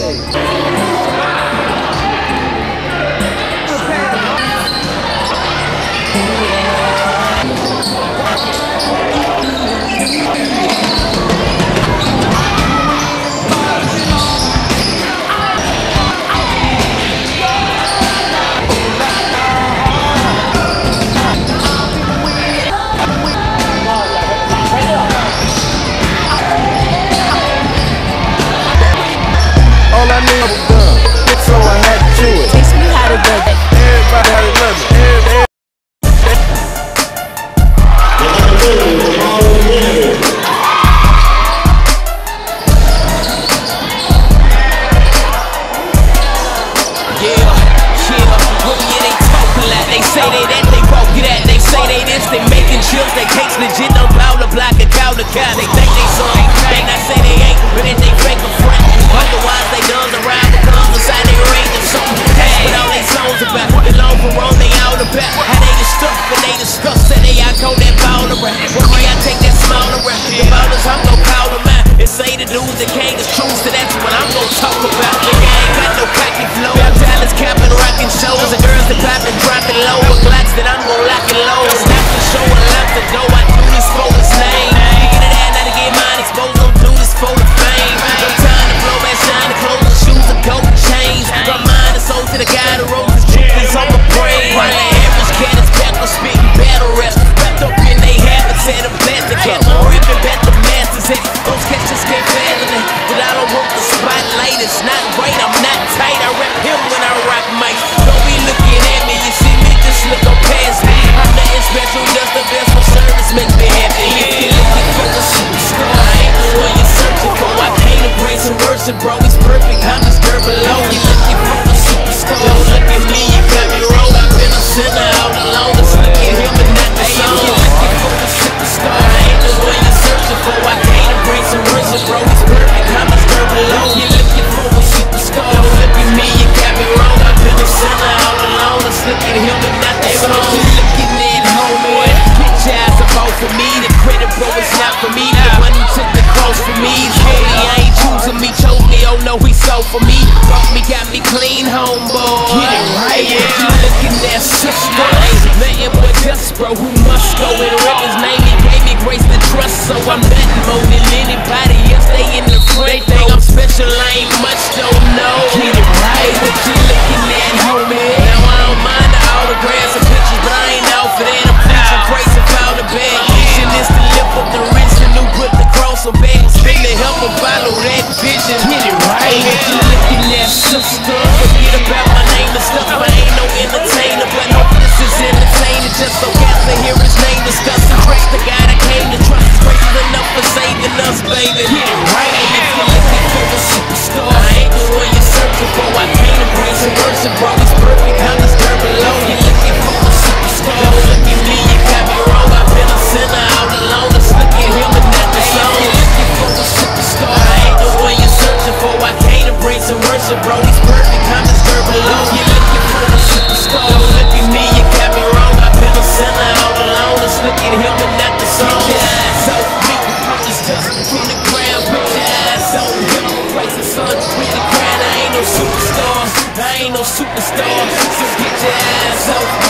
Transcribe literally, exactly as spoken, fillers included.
They case legit, don't bow the block and cow the cow. They think they some, they not say they ain't, but then they fake a friend. Otherwise they done around the guns inside they range or something. That's what all they songs about. They long for wrong, they out about. How they the stuff when they discuss, say they out call that ball around. Well, me, I take that small around. The ballers, I'm gon' call them out. And say the dudes that can't the truth, so that's what I'm gon' talk about. Nigga ain't got no cocky flow. Bell talents capping, rocking shows. And girls that poppin', dropping low. With glocks that I'm gon' lock it low. Snap the show and lock the door. I do this for the name. You get it out, now to get mine exposed. Don't do this for the fame. No time to blow back, shine the clothes and shoes and gold chains. My mind is sold to the guy that rolls his truth is on my brain. My average cat is back for spitting battle raps. Wrapped up in they habitat of plastic cats. I'm ripping back the masters hit. Those cats just can't fathom it. That I don't want the spotlight. It's not right, I'm not tight. I rap him when I rock mics. Don't be looking at me, you see me, just look up past me. I'm nothing special, just the best for service makes me happy. If you're looking for the superstar, I ain't the one you're searching for. I came to bring some worship, bro. He's perfect, I'm just dirt below. You're looking for the superstar. Don't look at me, you got me wrong. I've been a sinner all along. Just look at him and not the song. You're looking for the superstar, I ain't the one you're searching for. I came to bring some worship, bro. He's perfect, I'm just dirt below. You're looking for a superstar. Don't look at me, you got me wrong. I've been a sinner all along. Just look at him and not the song. You're looking in, homie. Bitch ass about for me. The credit, bro, is not for me. The one who took the cross for me. He's holy, I ain't choosing me. Chose me, oh no, he sold for me. Brought me, got me clean, homeboy. Get it right, yeah. You looking at sister. Nothing but dust, bro, who must go and rip his name. He gave me grace to trust, so I'm betting more than anybody else. They in the front. They think I'm special, I ain't much, don't know. Get it right, what you looking at, homie? Now I don't mind the autographs and pictures, but I ain't out for that. I'm preaching grace and found the bad. Mission is to lift up the rich and who put the cross on back. Spin to help him follow that vision. Get it right, what you looking at, sister? Forget about my name and stuff, I ain't no entertainer, but hope this is entertaining. Just so cats to hear his name discussing. Praise the God I came to trust. His grace is enough for saving us, baby. Get it right, and if you're looking for a superstar, I ain't the one you're searching for. I came to bring some worship, bro. He's perfect, I'm just dirt below. You're looking for a superstar. Don't look at me, you got me wrong. I've been a sinner all along. Just look at him and not the song. You're looking for a superstar. I ain't the one you're searching for. I came to bring some worship, bro. He's perfect, I'm just dirt below. You're looking for a superstar. Don't look at me, you got me wrong. I've been a sinner all along. Just look at him and not the song. Put your eyes on me, I'm just dusting from the ground. Put your eyes on him, praise the sun with the crown. I ain't no superstar, I ain't no superstar. So get your eyes on me.